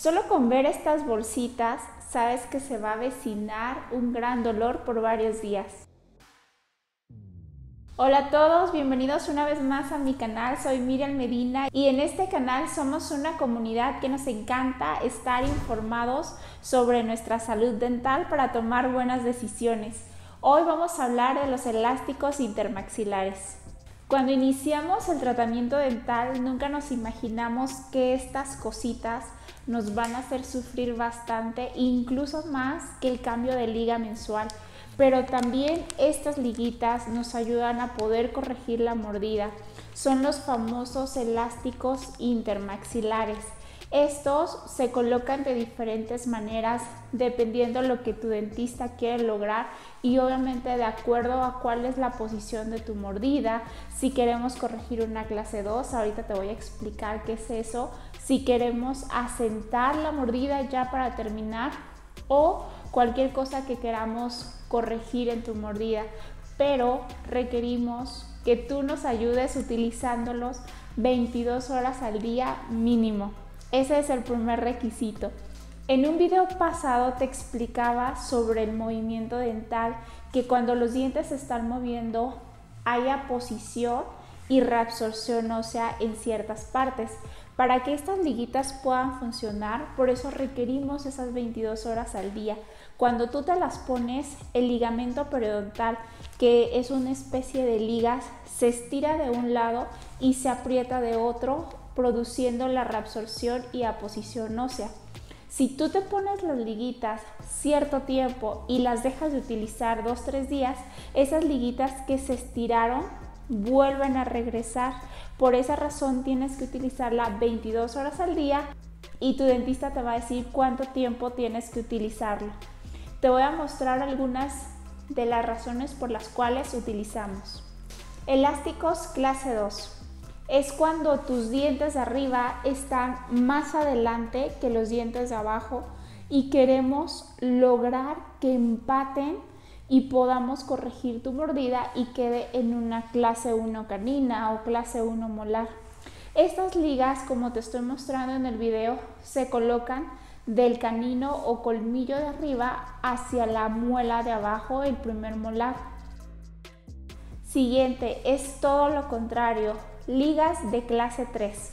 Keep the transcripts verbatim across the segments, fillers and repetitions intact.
Solo con ver estas bolsitas sabes que se va a avecinar un gran dolor por varios días. Hola a todos, bienvenidos una vez más a mi canal, soy Miriam Medina y en este canal somos una comunidad que nos encanta estar informados sobre nuestra salud dental para tomar buenas decisiones. Hoy vamos a hablar de los elásticos intermaxilares. Cuando iniciamos el tratamiento dental nunca nos imaginamos que estas cositas nos van a hacer sufrir bastante, incluso más que el cambio de liga mensual. Pero también estas liguitas nos ayudan a poder corregir la mordida. Son los famosos elásticos intermaxilares. Estos se colocan de diferentes maneras dependiendo lo que tu dentista quiere lograr y obviamente de acuerdo a cuál es la posición de tu mordida. Si queremos corregir una clase dos, ahorita te voy a explicar qué es eso. Si queremos asentar la mordida ya para terminar o cualquier cosa que queramos corregir en tu mordida, pero requerimos que tú nos ayudes utilizándolos veintidós horas al día mínimo. Ese es el primer requisito. En un video pasado te explicaba sobre el movimiento dental, que cuando los dientes se están moviendo haya posición y reabsorción ósea en ciertas partes. Para que estas liguitas puedan funcionar, por eso requerimos esas veintidós horas al día. Cuando tú te las pones, el ligamento periodontal, que es una especie de ligas, se estira de un lado y se aprieta de otro, produciendo la reabsorción y aposición ósea. Si tú te pones las liguitas cierto tiempo y las dejas de utilizar dos, tres días, esas liguitas que se estiraron vuelven a regresar. Por esa razón tienes que utilizarla veintidós horas al día y tu dentista te va a decir cuánto tiempo tienes que utilizarlo. Te voy a mostrar algunas de las razones por las cuales utilizamos. Elásticos clase dos. Es cuando tus dientes de arriba están más adelante que los dientes de abajo y queremos lograr que empaten y podamos corregir tu mordida y quede en una clase uno canina o clase uno molar. Estas ligas, como te estoy mostrando en el video, se colocan del canino o colmillo de arriba hacia la muela de abajo, el primer molar. Siguiente, es todo lo contrario, ligas de clase tres.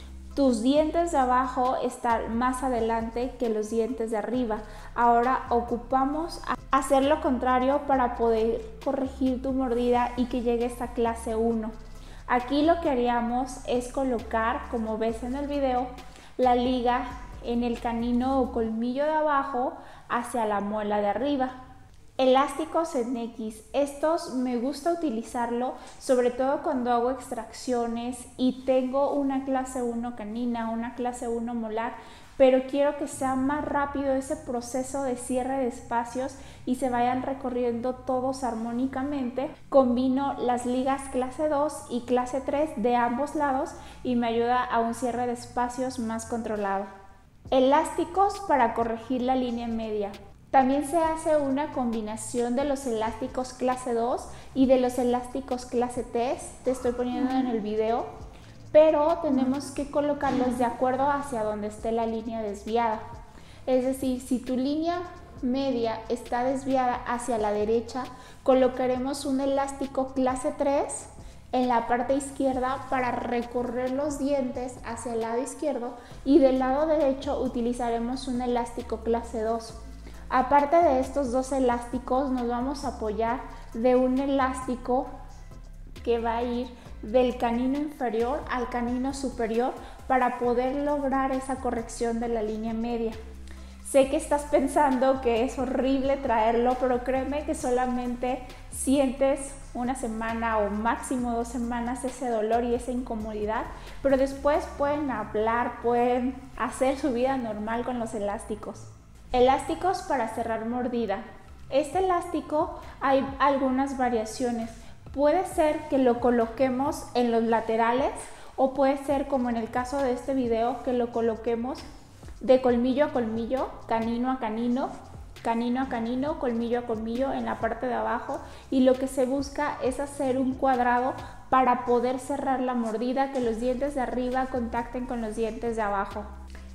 Tus dientes de abajo están más adelante que los dientes de arriba. Ahora ocupamos hacer lo contrario para poder corregir tu mordida y que llegue a esta clase uno. Aquí lo que haríamos es colocar, como ves en el video, la liga en el canino o colmillo de abajo hacia la muela de arriba. Elásticos en X, estos me gusta utilizarlo sobre todo cuando hago extracciones y tengo una clase uno canina, una clase uno molar, pero quiero que sea más rápido ese proceso de cierre de espacios y se vayan recorriendo todos armónicamente. Combino las ligas clase dos y clase tres de ambos lados y me ayuda a un cierre de espacios más controlado. Elásticos para corregir la línea media. También se hace una combinación de los elásticos clase dos y de los elásticos clase tres, te estoy poniendo en el video, pero tenemos que colocarlos de acuerdo hacia donde esté la línea desviada. Es decir, si tu línea media está desviada hacia la derecha, colocaremos un elástico clase tres en la parte izquierda para recorrer los dientes hacia el lado izquierdo y del lado derecho utilizaremos un elástico clase dos. Aparte de estos dos elásticos, nos vamos a apoyar de un elástico que va a ir del canino inferior al canino superior para poder lograr esa corrección de la línea media. Sé que estás pensando que es horrible traerlo, pero créeme que solamente sientes una semana o máximo dos semanas ese dolor y esa incomodidad, pero después pueden hablar, pueden hacer su vida normal con los elásticos. Elásticos para cerrar mordida. Este elástico hay algunas variaciones. Puede ser que lo coloquemos en los laterales o puede ser, como en el caso de este video, que lo coloquemos de colmillo a colmillo, canino a canino, canino a canino, colmillo a colmillo en la parte de abajo, y lo que se busca es hacer un cuadrado para poder cerrar la mordida, que los dientes de arriba contacten con los dientes de abajo.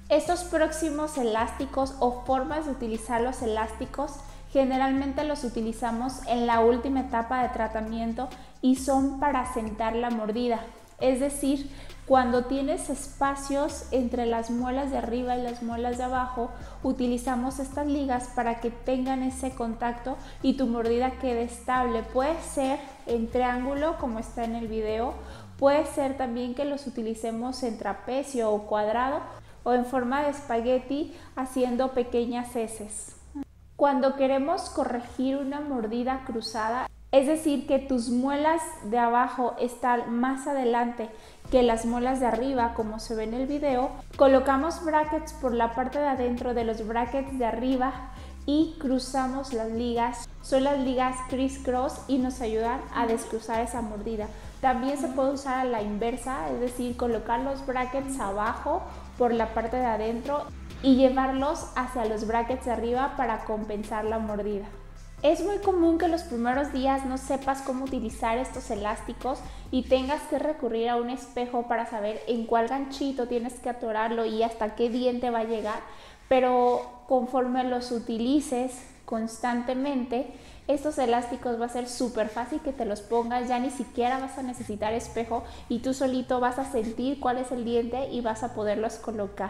Estos próximos elásticos o formas de utilizar los elásticos generalmente los utilizamos en la última etapa de tratamiento y son para sentar la mordida. Es decir, cuando tienes espacios entre las muelas de arriba y las muelas de abajo, utilizamos estas ligas para que tengan ese contacto y tu mordida quede estable. Puede ser en triángulo como está en el video, puede ser también que los utilicemos en trapecio o cuadrado o en forma de espagueti haciendo pequeñas heces. Cuando queremos corregir una mordida cruzada, es decir, que tus muelas de abajo están más adelante que las muelas de arriba, como se ve en el video, colocamos brackets por la parte de adentro de los brackets de arriba y cruzamos las ligas. Son las ligas criss-cross y nos ayudan a descruzar esa mordida. También se puede usar a la inversa, es decir, colocar los brackets abajo por la parte de adentro y llevarlos hacia los brackets de arriba para compensar la mordida. Es muy común que los primeros días no sepas cómo utilizar estos elásticos y tengas que recurrir a un espejo para saber en cuál ganchito tienes que atorarlo y hasta qué diente va a llegar, pero conforme los utilices constantemente, estos elásticos va a ser súper fácil que te los pongas, ya ni siquiera vas a necesitar espejo y tú solito vas a sentir cuál es el diente y vas a poderlos colocar.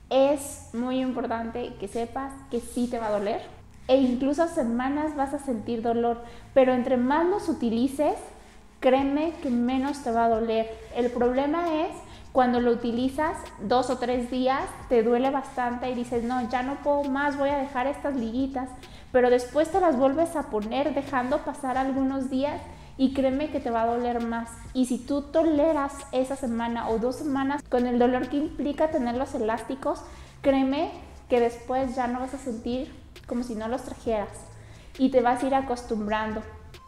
Es muy importante que sepas que sí te va a doler e incluso semanas vas a sentir dolor, pero entre más los utilices, créeme que menos te va a doler. El problema es cuando lo utilizas dos o tres días, te duele bastante y dices, no, ya no puedo más, voy a dejar estas liguitas, pero después te las vuelves a poner dejando pasar algunos días y créeme que te va a doler más. Y si tú toleras esa semana o dos semanas con el dolor que implica tener los elásticos, créeme que después ya no vas a sentir como si no los trajeras y te vas a ir acostumbrando.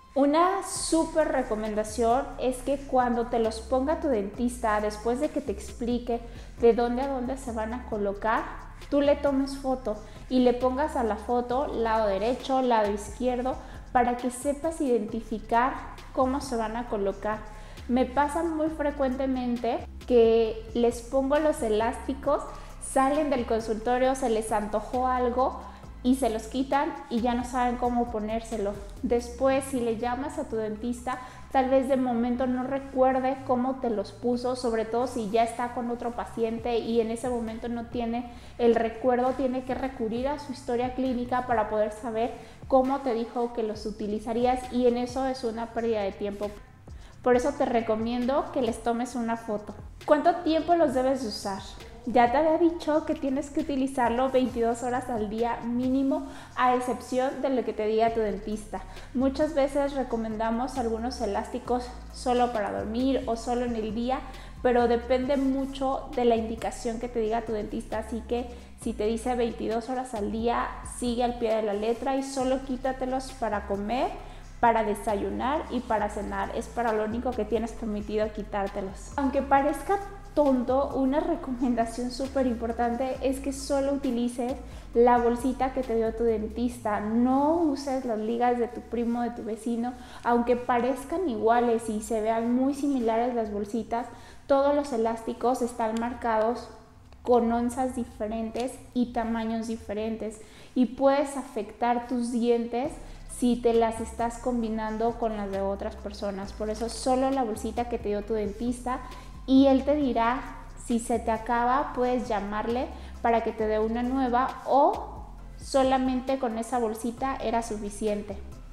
Una súper recomendación es que cuando te los ponga tu dentista, después de que te explique de dónde a dónde se van a colocar, tú le tomes foto y le pongas a la foto lado derecho, lado izquierdo, para que sepas identificar cómo se van a colocar. Me pasa muy frecuentemente que les pongo los elásticos, salen del consultorio, se les antojó algo y se los quitan y ya no saben cómo ponérselo. Después, si le llamas a tu dentista, tal vez de momento no recuerde cómo te los puso, sobre todo si ya está con otro paciente y en ese momento no tiene el recuerdo, tiene que recurrir a su historia clínica para poder saber cómo te dijo que los utilizarías y en eso es una pérdida de tiempo. Por eso te recomiendo que les tomes una foto. ¿Cuánto tiempo los debes usar? Ya te había dicho que tienes que utilizarlo veintidós horas al día mínimo, a excepción de lo que te diga tu dentista. Muchas veces recomendamos algunos elásticos solo para dormir o solo en el día, pero depende mucho de la indicación que te diga tu dentista. Así que si te dice veintidós horas al día, sigue al pie de la letra y solo quítatelos para comer, para desayunar y para cenar. Es para lo único que tienes permitido quitártelos. Aunque parezca tonto, una recomendación súper importante es que solo utilices la bolsita que te dio tu dentista. No uses las ligas de tu primo, de tu vecino, aunque parezcan iguales y se vean muy similares las bolsitas. Todos los elásticos están marcados con onzas diferentes y tamaños diferentes y puedes afectar tus dientes si te las estás combinando con las de otras personas. Por eso solo la bolsita que te dio tu dentista y él te dirá si se te acaba, puedes llamarle para que te dé una nueva o solamente con esa bolsita era suficiente.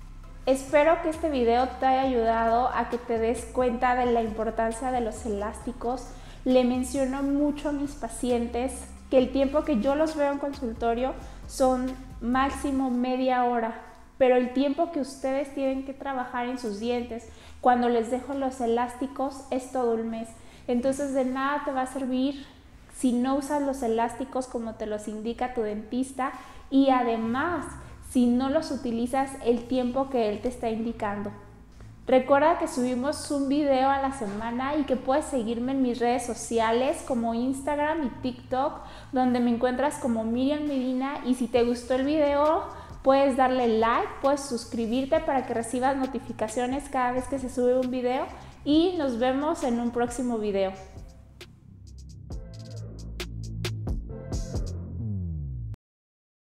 Espero que este video te haya ayudado a que te des cuenta de la importancia de los elásticos. Le menciono mucho a mis pacientes que el tiempo que yo los veo en consultorio son máximo media hora, pero el tiempo que ustedes tienen que trabajar en sus dientes cuando les dejo los elásticos es todo un mes. Entonces de nada te va a servir si no usas los elásticos como te los indica tu dentista y además si no los utilizas el tiempo que él te está indicando. Recuerda que subimos un video a la semana y que puedes seguirme en mis redes sociales como Instagram y TikTok, donde me encuentras como Miriam Medina, y si te gustó el video puedes darle like, puedes suscribirte para que recibas notificaciones cada vez que se sube un video y nos vemos en un próximo video.